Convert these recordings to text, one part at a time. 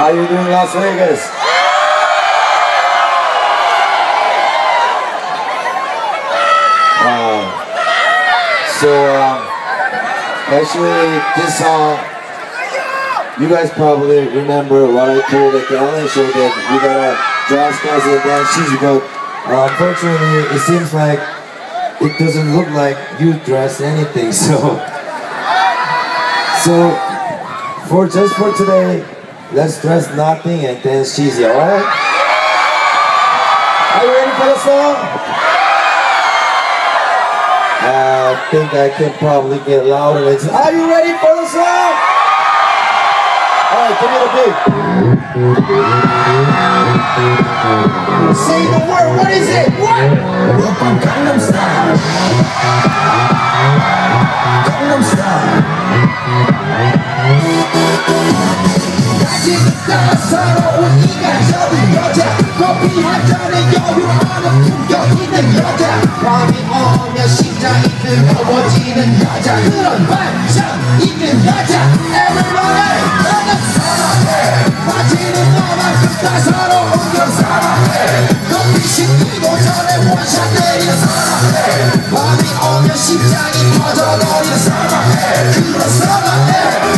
How you doing, Las Vegas? Actually, this song, you guys probably remember what I told at the LA show that we gotta dress guys and dance shoes, but unfortunately, it seems like it doesn't look like you dress anything. So just for today, let's dress nothing and dance cheesy. All right? Are you ready for the song? I think I can probably get louder. Are you ready for the song? Alright, give me the beat. Say the word, what is it? What? Welcome Gangnam Style. Gangnam Style. 가지가 서러운 이가적인 여자 커피 한 잔에 여유하는 품격 있는 여자 밤이 오면 심장이 뜨거워지는 여자 그런 반전 있는 여자 Everybody 나는 사랑해 빠지는 너만큼 따사로운 걸 사랑해 커피 식히고 전에 원샷 내리는 사랑해 밤이 오면 심장이 터져버리는 사랑해 그런 사랑해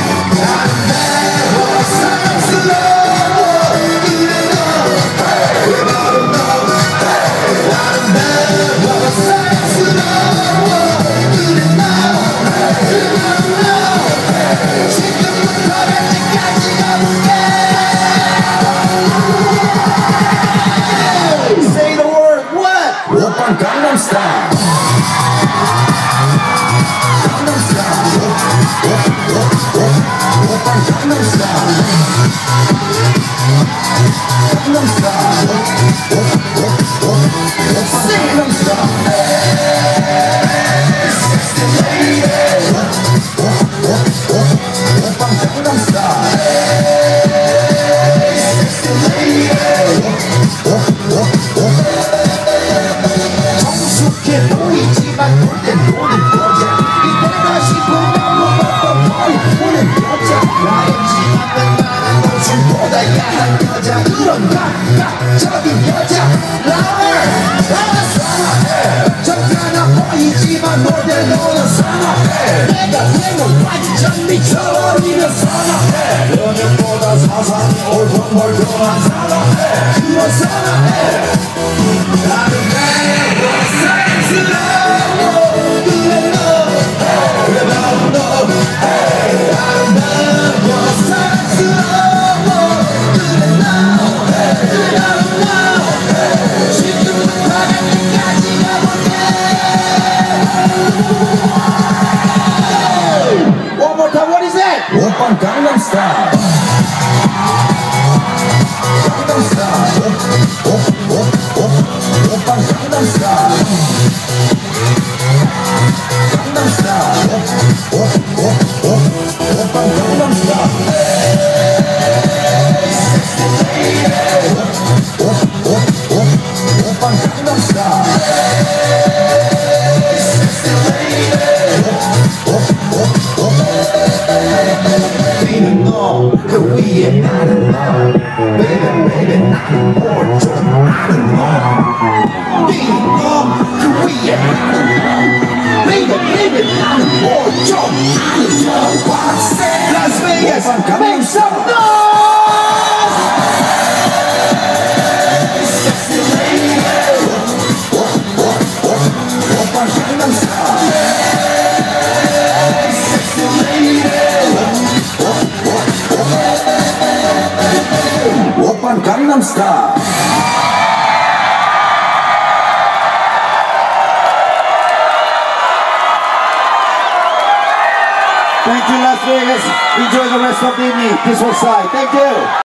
Say the word, what? Open Gangnam Style. Gangnam Style. Open Gangnam Style. Gangnam Style. Gangnam Style. Sexy lady. Open Gangnam Style. Sexy lady. 정숙해 보이지만 놀땐 노는 여자 이때가 싶으면 머리 보는 여자 나였지 않는 많은 노출보다 야한 여자 그런 감각적인 여자 나를 사랑해 정가나 보이지만 놀땐 노는 사랑해 내가 생을 완전 미쳐버리면 사랑해 연예보다 사상이 올통멀통한 사랑해 그런 사랑해 나는 내가 사랑스러워 그래 너 그래 바로 너 아름다워 사랑스러워 그래 너 그래 바로 너 지금부터 갈 때까지 가볼게 One more time, what is that? 오빤 Gangnam Style Gangnam Style 오빤 Gangnam Style Gangnam Style 오빤 Gangnam Style Sexy lady 오빤 Gangnam Style Sexy lady 뛰는 너그 위에 나는 너 Baby baby 나는 뭘 좀 아는 너 뛰는 너그 위에 나는 너 Baby baby 나는 뭘 좀 아는 너 Las Vegas make some noise Sexy lady 오빤 Gangnam Style Sexy lady 오빤 Gangnam Style Thank you, Las Vegas. Enjoy the rest of the evening. This was Sai. Thank you.